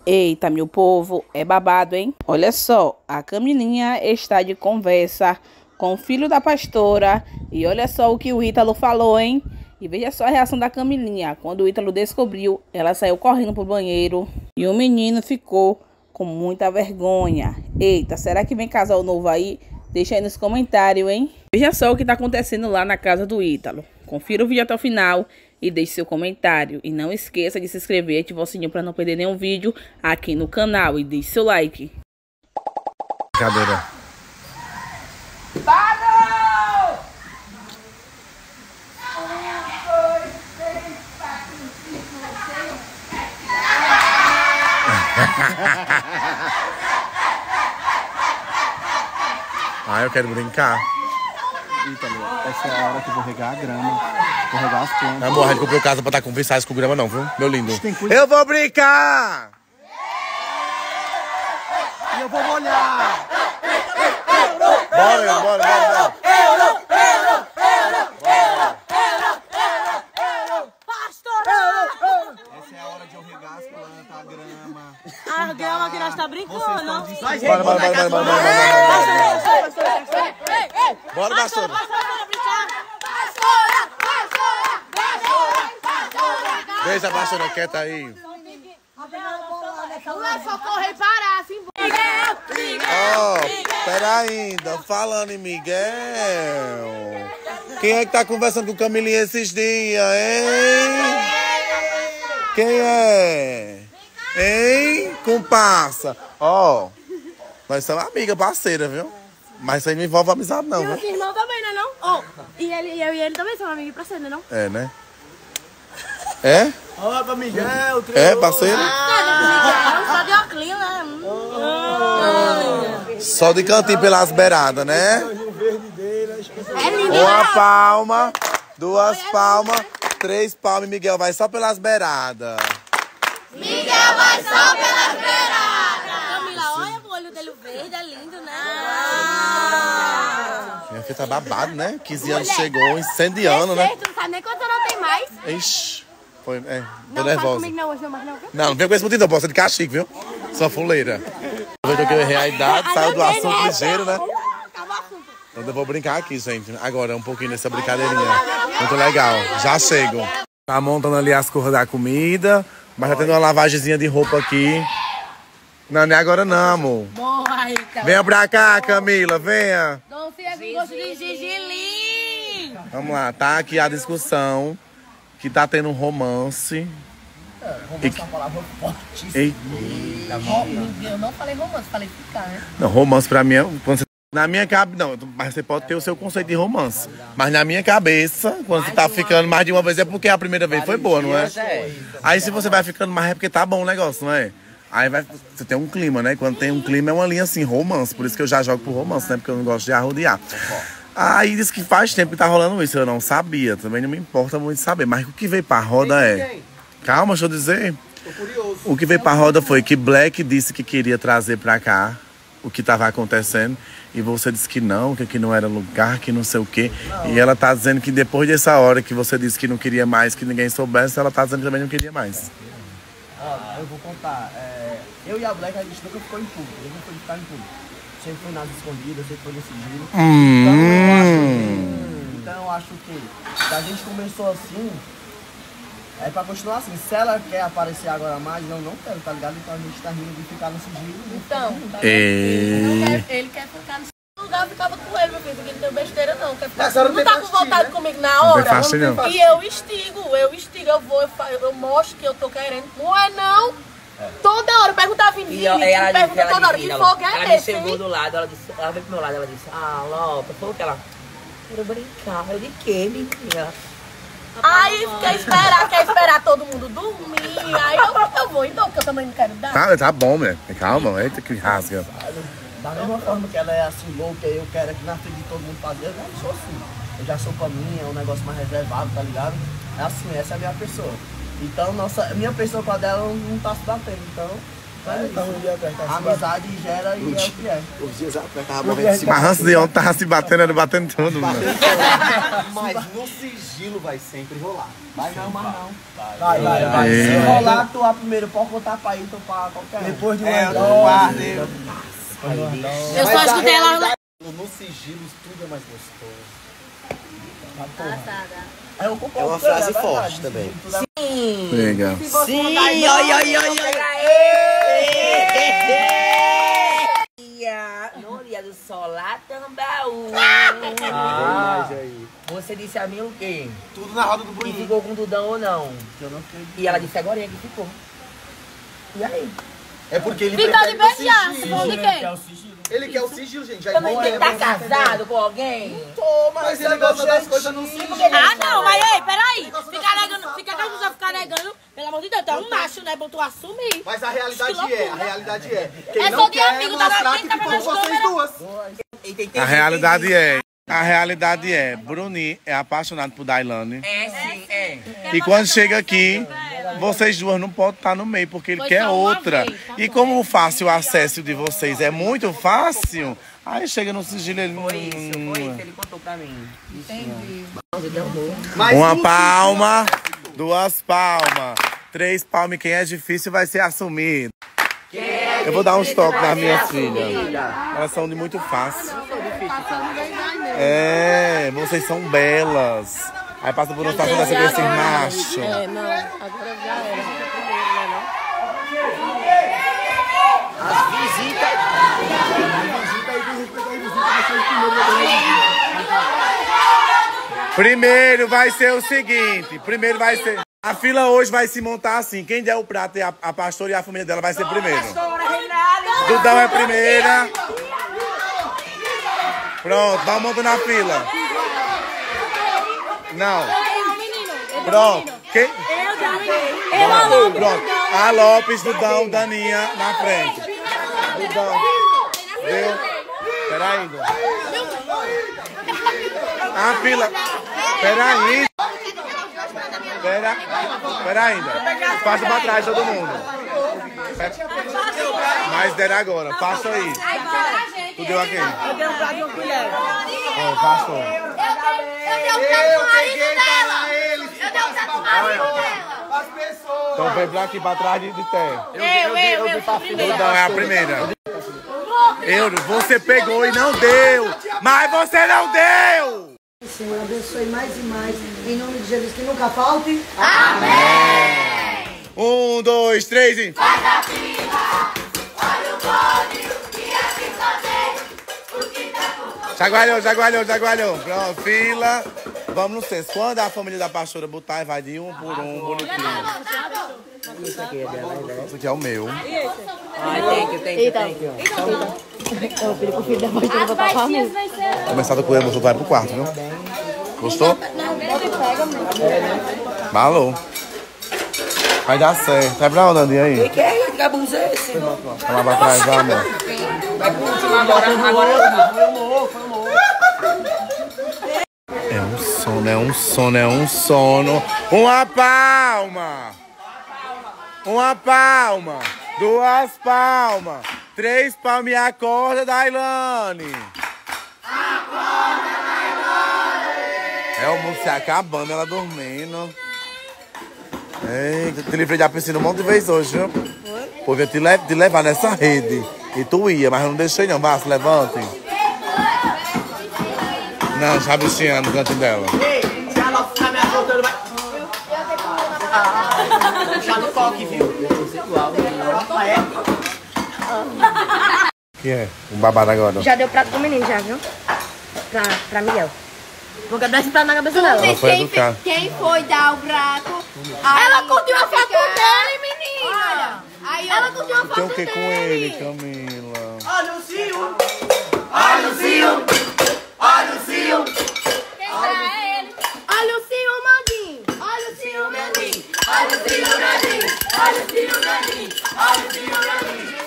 Eita, meu povo, é babado, hein? Olha só, a Camilinha está de conversa com o filho da pastora. E olha só o que o Ítalo falou, hein? E veja só a reação da Camilinha. Quando o Ítalo descobriu, ela saiu correndo pro banheiro. E o menino ficou com muita vergonha. Eita, será que vem casal novo aí? Deixa aí nos comentários, hein? Veja só o que tá acontecendo lá na casa do Ítalo. Confira o vídeo até o final e deixe seu comentário. E não esqueça de se inscrever e ativar o sininho para não perder nenhum vídeo aqui no canal. E deixe seu like. Brincadeira. Parou! 1, 2, 3, 4, 5, 6. Ah, eu quero brincar. Ítalo, essa é a hora que eu vou regar a grama, vou regar as plantas. Amor, a gente comprou casa pra estar com visagem com grama não, viu? Meu lindo. Cuida... Eu vou brincar! E eu vou molhar! Bora, bora, bora. Essa é a hora de eu regar as plantas, a grama. A grama que nós tá brincando. Bora, bora, bora. Bora, pastora. Deixa a pastora quieta aí. Não é só correr e parar, assim. Ó, pera ainda, falando em Miguel. Quem é que tá conversando com o Camilinha esses dias, hein? Quem é? Hein, comparsa? Ó, nós somos amiga, parceira, viu? Mas isso aí não envolve amizade não, E viu? os irmãos também, né não? Oh, e eu e ele também são amigos pra ser, né não? É, né? É? Olha pra Miguel, É, parceiro? Só de óculos, né? Só de cantinho pelas beiradas, né? É lindo, Uma né? palma, duas palmas, 3 palmas e Miguel vai só pelas beiradas. Miguel vai só pelas beiradas. Camila, olha o olho dele verde, é lindo, né? Minha filha tá babado, né? 15 anos chegou, incendiando, né? Tu não sabe nem quanto não tem mais. Ixi, foi, tô Não fala nervosa. comigo não hoje, não, mas não. Não vem com esse motivo, não, posso ser de castigo, viu? Sua fuleira. Aproveitou que eu errei a idade, saiu do assunto ligeiro, né? Então eu vou brincar aqui, gente. Agora, um pouquinho dessa brincadeirinha. Muito legal. Já chego. Tá montando ali as cores da comida, mas já tendo uma lavagemzinha de roupa aqui. Não, nem agora não, amor. Boa, então. Venha pra cá, Camila, venha. Não fica com gosto de gigilim. Vamos lá, tá aqui a discussão que tá tendo um romance. Romance é uma palavra fortíssima. Eu não falei romance, falei ficar, né? Não, romance pra mim é quando você... Na minha cabeça, não, mas você pode ter o seu conceito de romance. Mas na minha cabeça, quando você tá ficando mais de uma vez, é porque a primeira vez foi boa, não é? Aí se você vai ficando mais é porque tá bom o negócio, não é? Aí vai, você tem um clima, né? Quando tem um clima é uma linha assim, romance. Por isso que eu já jogo por romance, né? Porque eu não gosto de arrodear. Aí diz que faz tempo que tá rolando isso, eu não sabia. Também não me importa muito saber. Mas o que veio pra roda é... Calma, deixa eu dizer. O que veio pra roda foi que Black disse que queria trazer pra cá o que tava acontecendo. E você disse que não era lugar, que não sei o quê. E ela tá dizendo que depois dessa hora que você disse que não queria mais, que ninguém soubesse, ela tá dizendo que também não queria mais. Olha, eu vou contar. Eu e a Black, a gente nunca ficou em público. A gente nunca foi ficar em público. Sempre foi nas escondidas, sempre foi nesse sigilo. Então eu acho que se a gente começou assim, é pra continuar assim. Se ela quer aparecer agora mais, não quero, tá ligado? Então a gente tá rindo de ficar no sigilo. Então, tá E... ele quer ficar no lugar, eu ficava com ele, meu filho, porque ele não tem besteira não. Quer ficar... Mas a senhora Não tem tá com pastilha, vontade né? comigo na Não tem hora. fácil, não. E eu instigo, eu mostro que eu tô querendo. Não é não? Toda hora, perguntava Vinícius, pergunta toda hora, que fogo é ela me esse, chegou hein? do lado, ela veio pro meu lado, ela disse, Lota, falou que ela, quero brincar, eu de quê, menina? Aí quer esperar todo mundo dormir, aí eu vou então, porque eu também não quero dar. Tá bom, mulher. Calma, eita que rasga. Da mesma forma que ela é assim louca, eu quero aqui na frente de todo mundo fazer, eu não sou assim. Eu já sou pra mim, é um negócio mais reservado, tá ligado? É assim, essa é a minha pessoa. Então, minha pessoa com a dela não tá se batendo, então A amizade gera e é o que é. Os dias atrás tava morrendo de se Mas antes de ontem tava se batendo, era batendo tudo, mano. Mas no sigilo vai sempre rolar. Vai não, mas não. Vai. Se rolar, atuar primeiro, pode contar pra ir, pra qualquer um. Depois de um Eu só escutei ela. No sigilo tudo é mais gostoso. Eu concordo, É uma frase forte também. Sim. Legal. Sim, no dia do sol lá, Tambaú. Você disse a mim o quê? Tudo na roda do Que bonito. ficou com o Dudão ou não? Eu não sei. E ela disse agora que ficou. E aí? É porque ele Fica de prefere o beijar. Você sigilo. falou de quem? Ele quer o sigilo, gente. Já Também igual tem que é, estar casado com alguém? mas ele gosta das coisas no sigilo. Ah, não, mas ei, peraí. Fica negando, fica negando. Pelo amor de Deus, tu é um macho, né? Bom, tu assumir. Mas a realidade Que loucura. é, quem É não só de quer amigo, tá mostrar na- que quem tá ficou com pegando vocês câmera? duas. A realidade é, Bruni é apaixonado por Dailane. É, sim, é. E quando chega aqui, vocês duas não podem estar no meio, porque ele Foi quer só uma outra. vez, tá E bom. como o fácil acesso de vocês é muito fácil, aí chega no sigilo ele... Foi isso, ele contou pra mim. Uma palma, 2 palmas, 3 palmas, e quem é difícil vai ser assumido. Eu vou dar uns toques nas minhas filhas. Elas são de muito fácil. É, vocês são belas. Aí passa por uma situação dessa com esse macho. É, não, agora já era. Primeiro vai ser o seguinte, a fila hoje vai se montar assim, quem der o prato, a pastora e a família dela vai ser primeiro. Dudão é primeira. Pronto, vamos montando a fila. Não. Pronto. Quem? Pronto. A Lopes, Dudão, Daninha na frente. Dudão. Viu? Peraí. A fila. Peraí. Pera ainda. Passa pra trás todo mundo. Mais der agora. Passa aí. Tu deu a quem? Eu dei um prato de uma colher. Passou. Eu dei um prato pro marido dela. Eu dei um prato pro marido dela. Então vem pra aqui, pra trás de Té. Eu fui primeiro. Dudão é a primeira. Você pegou e não deu. Mas você não deu. Senhor, abençoe mais e mais. Em nome de Jesus, que nunca falte. 1, 2, 3 e... Chacoalhou. Pronto, fila. Vamos no senso. Quando a família da pastora botar, vai de um por um, bonitinho. Isso aqui é dela, né? Esse aqui é o meu. Ai, thank you. Eu pedi pro filho da pastora botar pra mim. Começado com ele, mostrou vai pro quarto, viu? Gostou? Balou. Vai dar certo. Vai pra onde, Andinha, aí? Que é isso? Que abuso é esse? Vai lá pra trás, vai, amor. Vai pro último agora. É um sono. Uma palma. 2 palmas. 3 palmas e acorda, Dailane. É o mundo se acabando, ela dormindo. Eita, te livrei da piscina um monte de vezes hoje, viu? Pô, eu ia te levar nessa rede. E tu ia, mas eu não deixei não. Vá, se levante. Não, já bichinha no canto dela. Se ela ficar me apontando, vai. Puxar no coque, viu? O que é? Um babado agora. Já deu prato pro menino, já, viu? Pra Miguel. Vou dar esse prato na cabeça dela. Ela foi educada. Quem foi dar o prato? Ela curtiu a foto dele, menina. Aí Ela curtiu a foto Tem o que dele. com ele, Camila? Olha o Zinho! Quem tá é ele. Olha o ciúmadinho. Olha o ciúmadinho. Olha o ciúmadinho. Olha o ciúmadinho. Olha o ciúmadinho.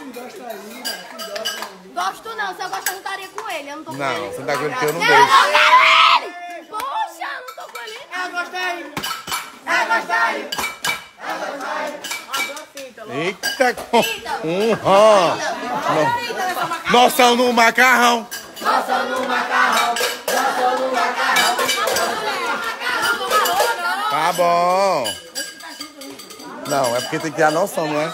Gosto não, se eu gosto eu não estaria com ele. Eu não tô com Não, ele. você tá com ele que eu não Eu deixo. não quero ele! Poxa, eu não tô com ele. Eu gostei. Eu gostei. Eita, noção no macarrão. Noção no macarrão. Noção no macarrão. Tá bom. Não, é porque tem que ter a noção, não é?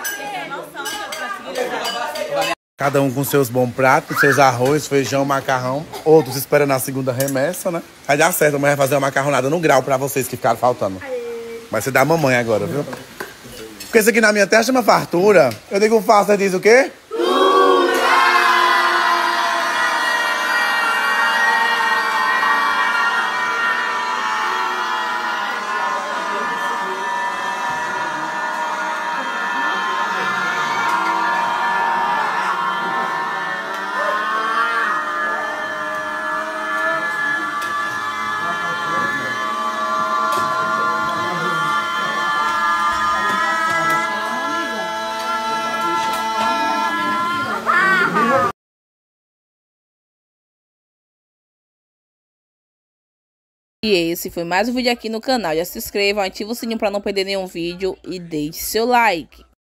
Cada um com seus bons pratos, seus arroz, feijão, macarrão. Outros esperando a segunda remessa, né? Vai dar certo, amanhã vai fazer uma macarronada no grau pra vocês que ficaram faltando. Vai ser da mamãe agora, viu? Porque isso aqui na minha terra chama fartura. Eu digo faça, diz o quê? E esse foi mais um vídeo aqui no canal. Já se inscrevam, ative o sininho para não perder nenhum vídeo e deixe seu like.